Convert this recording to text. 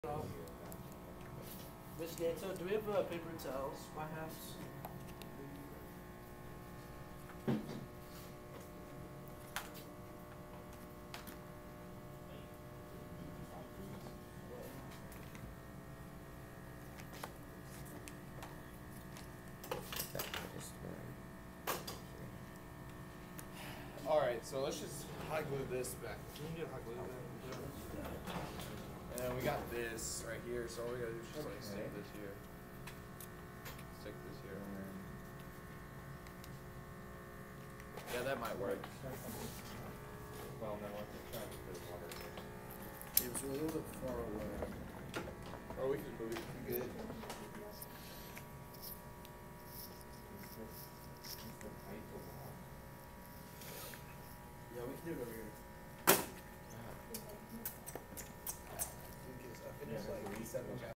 Miss Gato, do we have paper towels by house? Alright, so let's just hot glue this back. Can you get hot glue back? And we got this right here, so all we gotta do is just like stick this here. Stick this here. Yeah, that might work. Well, no, once it's trying to put water in it. It was a little bit far away. Or we can move it. You good? Yeah, we can do it over here. I think it's like 7